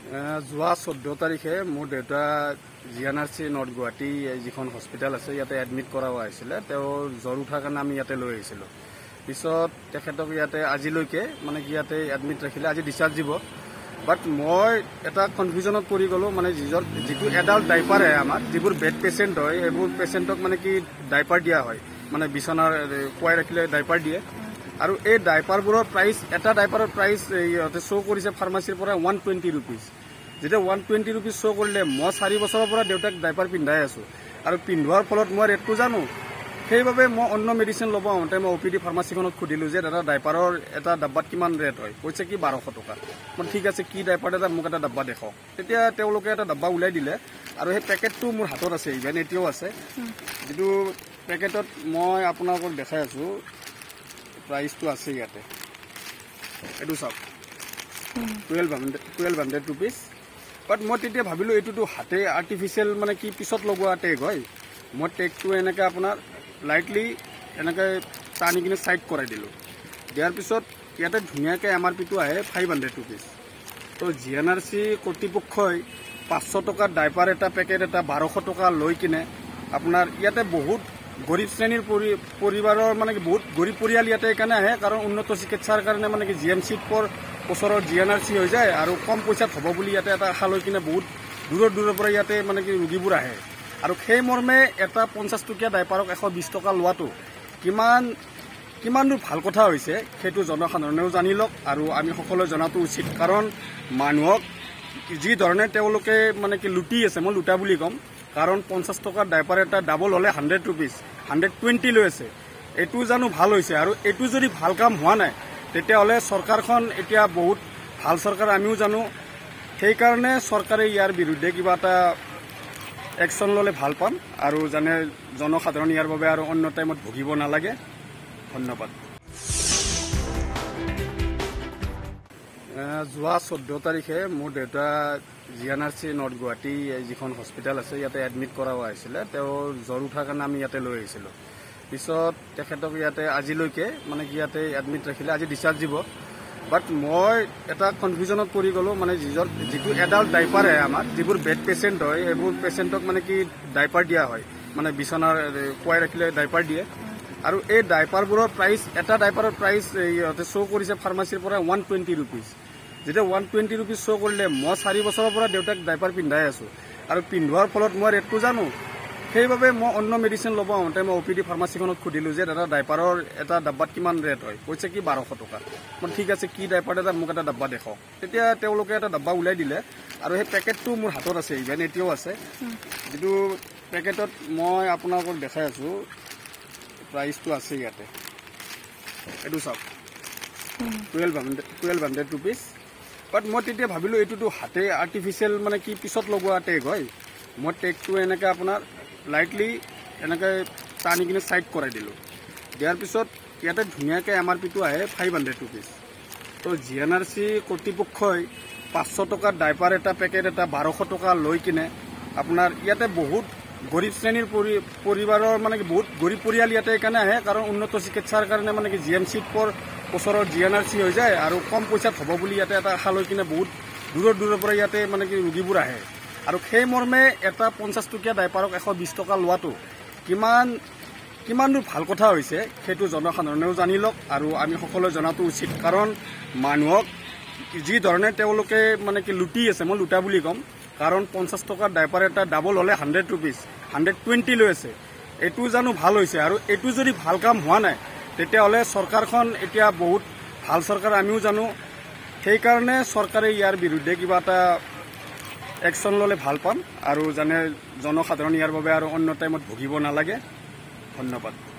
যোৱা 14 তাৰিখে মোৰ দেউতা জিএনআৰচি নৰ্থ গুৱাহাটী যিখন হস্পিটেল আছে ইয়াতে এডমিট কৰাব আহিছিলে। তেওঁৰ জ্বৰ উঠাৰ কাৰণে আমি ইয়াতে লৈ আহিছিলোঁ। পিছত তেখেতক ইয়াতে আজিলৈকে মানে কি ইয়াতে এডমিট ৰাখিলে, আজি ডিচাৰ্জ দিব। বাট মই এটা কনফিউজনত পৰি গ'লোঁ, মানে যিটো এডাল্ট ডাইপাৰ আহে আমাৰ, যিবোৰ বেড পেচেণ্ট হয় সেইবোৰ পেচেণ্টক মানে কি ডাইপাৰ দিয়া হয়, মানে বিচনাৰ খুৱাই ৰাখিলে ডাইপাৰ দিয়ে। আৰু এই ডাইপাৰবোৰৰ প্ৰাইচ, এটা ডাইপাৰৰ প্ৰাইচ ইহঁতে শ্ব' কৰিছে ফাৰ্মাচীৰ পৰা 120 ৰুপিজ। যেতিয়া 120 ৰুপিজ শ্ব' কৰিলে, মই 4 বছৰৰ পৰা দেউতাক ডাইপাৰ পিন্ধাই আছোঁ আৰু পিন্ধোৱাৰ ফলত মই ৰেটটো জানো। সেইবাবে মই অন্য মেডিচিন ল'ব আহোঁতে মই OPD ফাৰ্মাচীখনত সুধিলোঁ যে দাদা ডাইপাৰৰ এটা ডাব্বাত কিমান ৰেট হয়? কৈছে কি 1200 টকা। মই ঠিক আছে, কি ডাইপাৰ এটা মোক এটা ডাব্বা দেখাওক। তেতিয়া তেওঁলোকে এটা ডাব্বা ওলাই দিলে আৰু সেই পেকেটটো মোৰ হাতত আছে, ইভেন এতিয়াও আছে। যিটো পেকেটত মই আপোনালোকক দেখাই আছোঁ, প্ৰাইচটো আছে ইয়াতে, এইটো চাওক, 1200 ৰুপিজ। বাট মই তেতিয়া ভাবিলোঁ এইটোতো হাতে আৰ্টিফিচিয়েল মানে কি পিছত লগোৱা টেগ হয়। মই টেগটো এনেকৈ আপোনাৰ লাইটলি এনেকৈ টানি কিনে ছাইড কৰাই দিলোঁ। দিয়াৰ পিছত ইয়াতে ধুনীয়াকৈ MRPটো আহে 500 ৰুপিজ। তো GNRC কৰ্তৃপক্ষই 500 টকাৰ ডাইপাৰ এটা পেকেট এটা 1200 টকা লৈ কিনে আপোনাৰ ইয়াতে বহুত গৰীব শ্ৰেণীৰ পৰিবাৰৰ মানে কি বহুত গৰীব পৰিয়াল ইয়াতে এইকাৰণে আহে, কাৰণ উন্নত চিকিৎসাৰ কাৰণে মানে কি GMCত ওচৰৰ GNRC হৈ যায় আৰু কম পইচাত হ'ব বুলি ইয়াতে এটা আশা লৈ কিনে বহুত দূৰৰ পৰা ইয়াতে মানে কি ৰোগীবোৰ আহে। আৰু সেই মৰ্মে এটা 50 টকীয়া ডাইপাৰক 120 টকা লোৱাটো কিমান দূৰ ভাল কথা হৈছে সেইটো জনসাধাৰণেও জানি লওক আৰু আমি সকলোৱে জনাটো উচিত। কাৰণ মানুহক যি ধৰণে তেওঁলোকে মানে কি লুটি আছে, মই লুটা বুলি ক'ম, কাৰণ 50 টকাৰ ডাইপাৰ এটা ডাবল হ'লে 100 ৰুপিজ, 120 লৈ আছে। এইটো জানো ভাল হৈছে? আৰু এইটো যদি ভাল কাম হোৱা নাই তেতিয়াহ'লে চৰকাৰখন এতিয়া বহুত ভাল চৰকাৰ, আমিও জানো। সেইকাৰণে চৰকাৰে ইয়াৰ বিৰুদ্ধে কিবা এটা একশ্যন ল'লে ভাল পাম আৰু যেনে জনসাধাৰণ ইয়াৰ বাবে আৰু অন্য টাইমত ভুগিব নালাগে। ধন্যবাদ। যোৱা 14 তাৰিখে মোৰ দেউতা GNRC নৰ্থ গুৱাহাটী যিখন হস্পিটেল আছে ইয়াতে এডমিট কৰাব আহিছিলে। তেওঁৰ জ্বৰ উঠাৰ কাৰণে আমি ইয়াতে লৈ আহিছিলোঁ। পিছত তেখেতক ইয়াতে আজিলৈকে মানে কি ইয়াতে এডমিট ৰাখিলে, আজি ডিচাৰ্জ দিব। বাট মই এটা কনফিউজনত পৰি গ'লোঁ, মানে যিটো এডাল্ট ডাইপাৰ আহে আমাৰ, যিবোৰ বেড পেচেণ্ট হয় সেইবোৰ পেচেণ্টক মানে কি ডাইপাৰ দিয়া হয়, মানে বিচনাৰ খুৱাই ৰাখিলে ডাইপাৰ দিয়ে। আৰু এই ডাইপাৰবোৰৰ প্ৰাইচ, এটা ডাইপাৰৰ প্ৰাইচ ইহঁতে শ্ব' কৰিছে ফাৰ্মাচীৰ পৰা 120 ৰুপিজ। যেতিয়া 120 ৰুপিজ শ্ব' কৰিলে, মই 4 বছৰৰ পৰা দেউতাক ডাইপাৰ পিন্ধাই আছোঁ আৰু পিন্ধোৱাৰ ফলত মই ৰেটটো জানো। সেইবাবে মই অন্য মেডিচিন ল'ব আহোঁতে মই OPD ফাৰ্মাচীখনত সুধিলোঁ যে দাদা ডাইপাৰৰ এটা ডাব্বাত কিমান ৰেট হয়? কৈছে কি 1200 টকা। মই ঠিক আছে, কি ডাইপাৰ এটা মোক এটা ডাব্বা দেখাওক। তেতিয়া তেওঁলোকে এটা ডাব্বা ওলাই দিলে আৰু সেই পেকেটটো মোৰ হাতত আছে, ইভেন এতিয়াও আছে। যিটো পেকেটত মই আপোনালোকক দেখাই আছোঁ, প্ৰাইচটো আছে ইয়াতে, এইটো চাওক, 1200 ৰুপিজ। বাট মই তেতিয়া ভাবিলোঁ এইটোতো হাতে আৰ্টিফিচিয়েল মানে কি পিছত লগোৱা টেগ হয়। মই টেগটো এনেকৈ আপোনাৰ লাইটলি এনেকৈ টানি কিনে ছাইড কৰাই দিলোঁ। দিয়াৰ পিছত ইয়াতে ধুনীয়াকৈ MRPটো আহে 500 ৰুপিজ। তো GNRC কৰ্তৃপক্ষই 500 টকাৰ ডাইপাৰ এটা পেকেট এটা 1200 টকা লৈ কিনে আপোনাৰ ইয়াতে বহুত গৰীব শ্ৰেণীৰ পৰিবাৰৰ মানে কি বহুত গৰীব পৰিয়াল ইয়াতে এইকাৰণে আহে, কাৰণ উন্নত চিকিৎসাৰ কাৰণে মানে কি GMCত ওচৰৰ GNRC হৈ যায় আৰু কম পইচাত হ'ব বুলি ইয়াতে এটা আশা লৈ কিনে বহুত দূৰৰ পৰা ইয়াতে মানে কি ৰোগীবোৰ আহে। আৰু সেই মৰ্মে এটা 50 টকীয়া ডাইপাৰক 120 টকা লোৱাটো কিমান দূৰ ভাল কথা হৈছে সেইটো জনসাধাৰণেও জানি লওক আৰু আমি সকলোৱে জনাটো উচিত। কাৰণ মানুহক যি ধৰণে তেওঁলোকে মানে কি লুটি আছে, মই লুটা বুলি ক'ম, কাৰণ 50 টকাৰ ডাইপাৰ এটা ডাবল হ'লে 100 ৰুপিজ, 120 লৈ আছে। এইটো জানো ভাল হৈছে? আৰু এইটো যদি ভাল কাম হোৱা নাই তেতিয়াহ'লে চৰকাৰখন এতিয়া বহুত ভাল চৰকাৰ, আমিও জানো। সেইকাৰণে চৰকাৰে ইয়াৰ বিৰুদ্ধে কিবা এটা একশ্যন ল'লে ভাল পাম আৰু যেনে জনসাধাৰণ ইয়াৰ বাবে আৰু অন্য টাইমত ভুগিব নালাগে। ধন্যবাদ।